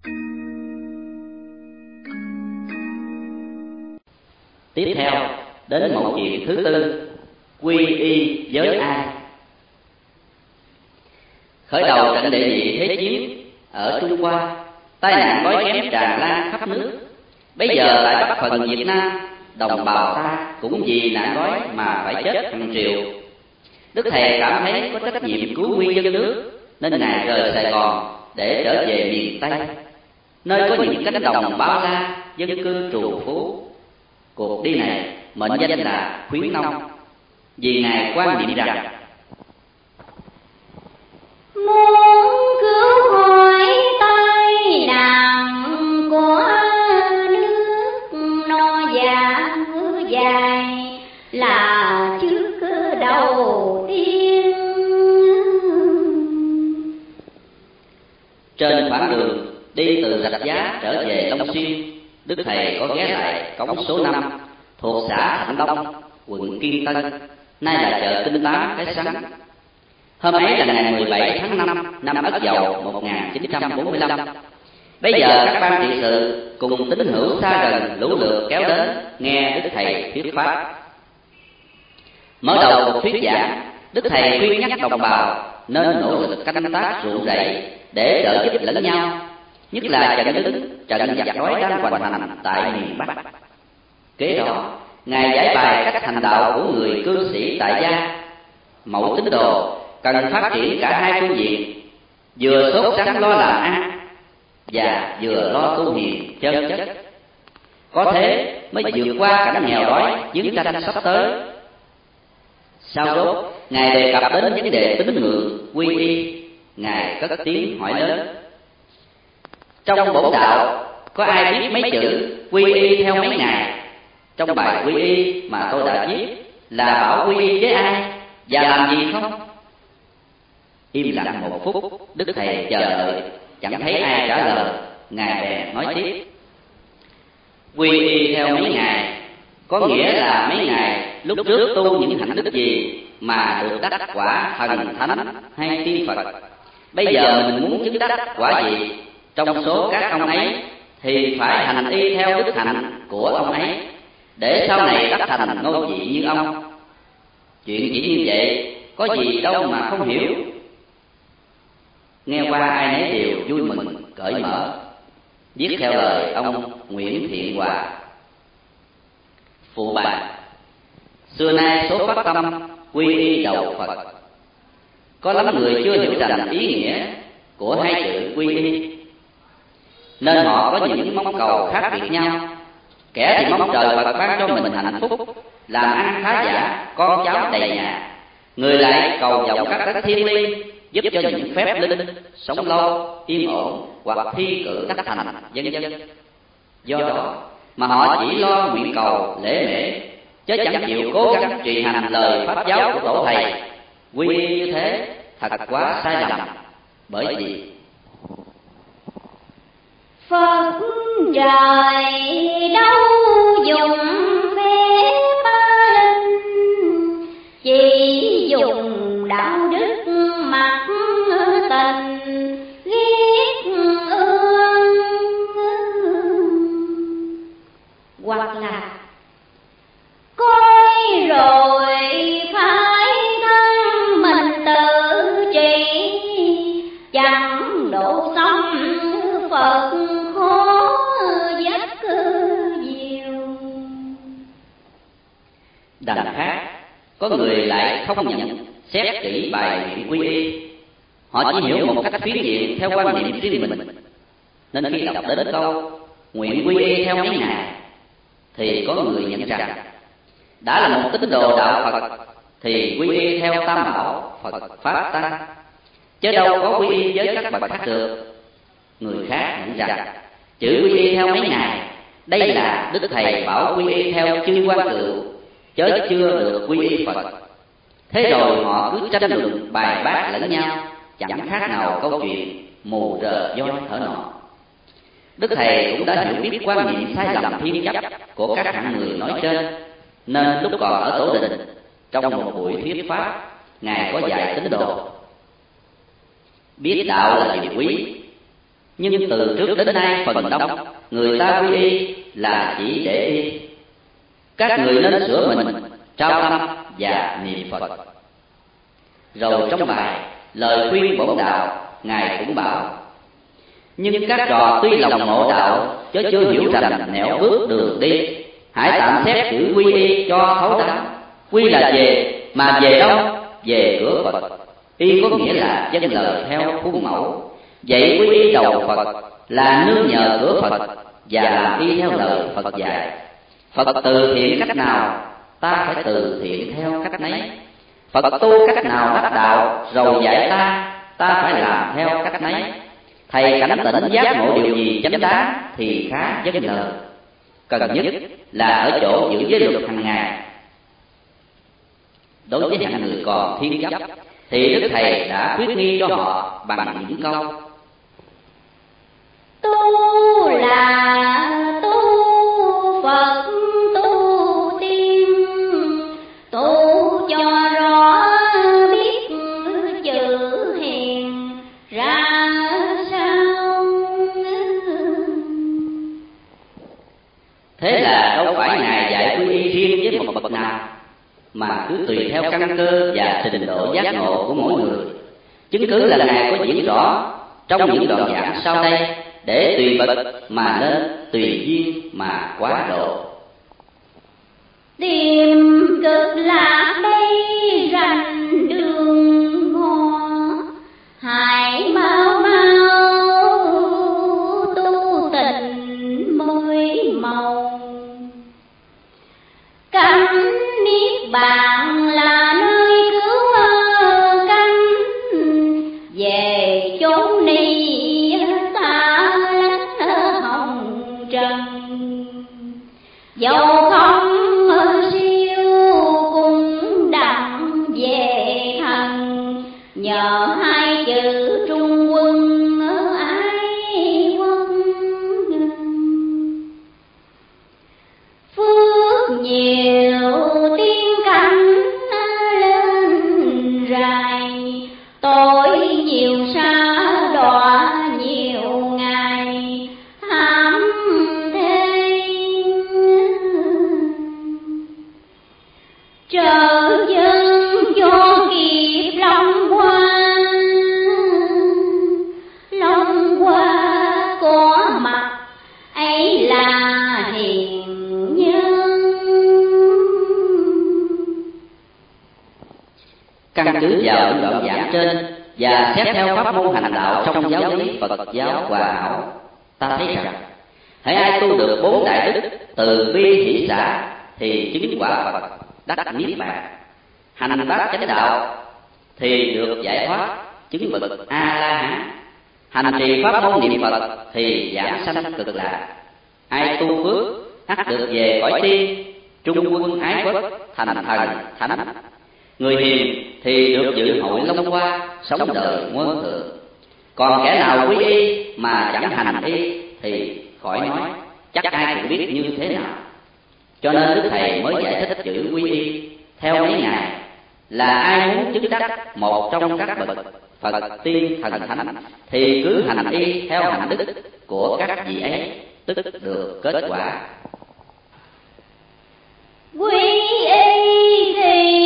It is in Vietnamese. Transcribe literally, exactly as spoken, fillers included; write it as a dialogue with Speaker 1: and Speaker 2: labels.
Speaker 1: Tiếp theo đến mẫu chuyện thứ tư, quy y với ai. Khởi đầu trận đệ nhị thế chiến ở Trung Hoa, tai nạn đói kém tràn lan khắp nước. Bây giờ tại Bắc phần Việt Nam, đồng bào ta cũng vì nạn đói mà phải chết hàng triệu. Đức Thầy cảm thấy có trách nhiệm cứu nguy dân nước, nên Ngài rời Sài Gòn để trở về miền Tây, nơi có những cánh đồng bao la, dân cư trù phú. Cuộc đi này mệnh danh là khuyến nông, vì Ngài quan niệm rằng
Speaker 2: muốn cứu khỏi tai nạn của nước no dạ dài là trước đầu tiên.
Speaker 1: Trên khoảng đường đi từ Rạch Giá trở về Long Xuyên, Đức Thầy có ghé lại cổng số năm thuộc xã Thạnh Đông, quận Kiên Tân, nay là chợ Tinh Tám Cái Sắn. Hôm ấy là ngày mười bảy tháng năm năm Ất Dậu một nghìn chín trăm bốn mươi lăm. Bây giờ các ban trị sự cùng tín hữu xa gần lũ lượt kéo đến nghe Đức Thầy thuyết pháp. Mở đầu cuộc thuyết giảng, Đức Thầy khuyên nhắc đồng bào nên nỗ lực canh tác ruộng rẫy để đỡ giúp lẫn nhau, nhất là trận đứng trận giặc đói đang hoành hành tại miền Bắc. Kế đó, Ngài giải bài cách hành đạo của người cư sĩ tại gia. Mẫu tín đồ cần phát triển cả hai phương diện, vừa sốt sắng lo làm ăn và vừa lo tu hiền chân chất. Có thế mới vượt qua cảnh nghèo đói chiến tranh sắp tới. Sau đó, Ngài đề cập đến vấn đề tín ngưỡng quy y. Ngài cất tiếng hỏi lớn: trong bổn đạo có ai biết mấy chữ quy y theo mấy ngài? Trong bài quy y mà tôi đã viết là bảo quy y với ai và làm gì không? Im lặng một phút, Đức Thầy chờ đợi, chẳng thấy ai trả lời. Ngài bèn nói tiếp: quy y theo mấy ngài có nghĩa là mấy ngài lúc trước tu những hạnh đức gì mà được đắc quả thần thánh hay tiên Phật. Bây giờ mình muốn chứng đắc quả gì trong số các ông ấy thì phải hành y theo đức hạnh của ông ấy, để sau này đắc thành ngôi vị như ông. Chuyện chỉ như vậy, có gì đâu mà không hiểu. Nghe qua ai nấy đều vui mừng, cởi mở. Viết theo lời ông Nguyễn Thiện Hòa. Phụ bài: xưa nay số phát tâm quy y đầu Phật. Có lắm người chưa hiểu rành ý nghĩa của hai chữ quy y, nên họ có những mong cầu khác biệt nhau. Kẻ thì mong trời Phật ban cho mình hạnh phúc, làm ăn khá giả, con cháu đầy nhà. Người lại cầu vọng các đấng thiên liêng giúp cho những phép linh sống lâu, yên ổn hoặc thi cử đắc thành, vân vân. Do đó mà họ chỉ lo nguyện cầu lễ mễ, chứ chẳng chịu cố gắng trì hành lời pháp giáo của tổ thầy. Quy y như thế thật quá sai lầm, bởi vì
Speaker 2: Phật trời đâu dùng phép linh, chỉ dùng đạo đức mặc tình ghét ương, hoặc là coi rồi phải thân mình tự trị, chẳng độ xong Phật khó giấc diệu.
Speaker 1: Đằng khác, có người lại không nhận xét kỹ bài nguyện quy y. Họ chỉ hiểu một cách phiến diện theo quan niệm riêng mình, nên khi đọc đến câu nguyện quy y theo mấy ngài thì có người nhận rằng đã là một tín đồ đạo Phật thì quy y theo Tam Bảo Phật Pháp Tăng, chứ đâu có quy y với các bậc khác được. Người khác nhận rằng chữ quy y theo mấy ngài đây là Đức Thầy bảo quy y theo chư quan cựu, chớ chưa được quy y Phật. Thế rồi họ cứ tranh luận bài bác lẫn nhau, chẳng khác nào câu chuyện mù rờ voi thở nọ. Đức Thầy cũng đã hiểu biết quan niệm sai lầm thiên chấp của các hạng người nói trên, nên lúc còn ở Tổ Đình, trong một buổi thuyết pháp, Ngài có dạy tín đồ: biết đạo là điều quý, nhưng từ trước đến nay phần đông người ta quy y là chỉ để y. Các người nên sửa mình, trao tâm và niệm Phật. Rồi trong bài lời khuyên bổn đạo, Ngài cũng bảo: nhưng các trò tuy lòng ngộ đạo, chớ chưa hiểu rằng nẻo bước đường đi. Hãy tạm xét chữ quy y cho thấu đáo. Quy là về, mà về đâu? Về cửa Phật. Y có nghĩa là vâng lời theo khuôn mẫu. Vậy quy y đầu Phật là nương nhờ cửa Phật và làm y theo lời Phật dạy. Phật từ thiện cách nào, ta phải từ thiện theo cách nấy. Phật tu cách nào đắc đạo, rồi dạy ta, ta phải làm theo cách nấy. Thầy cảnh tỉnh giác ngộ điều gì chánh đáng thì khá vâng lời. Cần nhất là ở chỗ giữ giới luật hàng ngày. Đối với hạng người còn thiên chấp thì Đức Thầy đã khuyết nghi cho họ bằng những câu:
Speaker 2: tu là tu Phật, tu tiên, tu cho rõ biết chữ hiền ra sao.
Speaker 1: Thế là đâu phải Ngài dạy quy y riêng với một bậc nào, mà cứ tùy theo căn cơ và trình độ giác ngộ của mỗi người. Chứng cứ là Ngài có diễn rõ trong những đoạn giảng sau đây, để tùy bậc mà nên, tùy duyên mà quá độ.
Speaker 2: Tìm cực lạc đây rành đường hoa, hãy mau mau tu tình mới màu. Cảnh niết bàn là nơi cứu cánh, về chốn ni ta lánh hồng trần. Dẫu không siêu cũng đặng về thần, nhờ hai chữ trung quân ái quốc. Phước nhiều tiên cảnh lên rài, tội nhiều xa đọa nhiều ngày hãm thế. Trợ dân cho kịp long qua, long qua có mặt ấy là hiền nhân.
Speaker 1: Căn cứ vào những đoạn giảng trên và xét theo pháp môn hành đạo trong giáo lý Phật giáo Hòa Hảo, ta thấy rằng hễ ai tu được bốn đại đức từ bi hỷ xả thì chứng quả Phật, đắc niết bàn. Hành bát chánh đạo thì được giải thoát, chứng bậc A La Hán. Hành trì pháp môn niệm Phật thì giảng sanh cực lạc. Ai tu phước hắc được về cõi tiên, trung quân ái quốc, thành thần thánh. Người hiền thì được dự hội long hoa, sống đời muôn thượng. Còn kẻ nào quy y mà chẳng hành y thì khỏi nói, chắc ai cũng biết như thế nào. Cho nên Đức Thầy mới giải thích chữ quy y theo mấy ngày, là ai muốn chứng đắc một trong các bậc Phật tiên thần thánh thì cứ hành y theo hạnh đức của các vị ấy, tức được kết quả.
Speaker 2: Quy y thì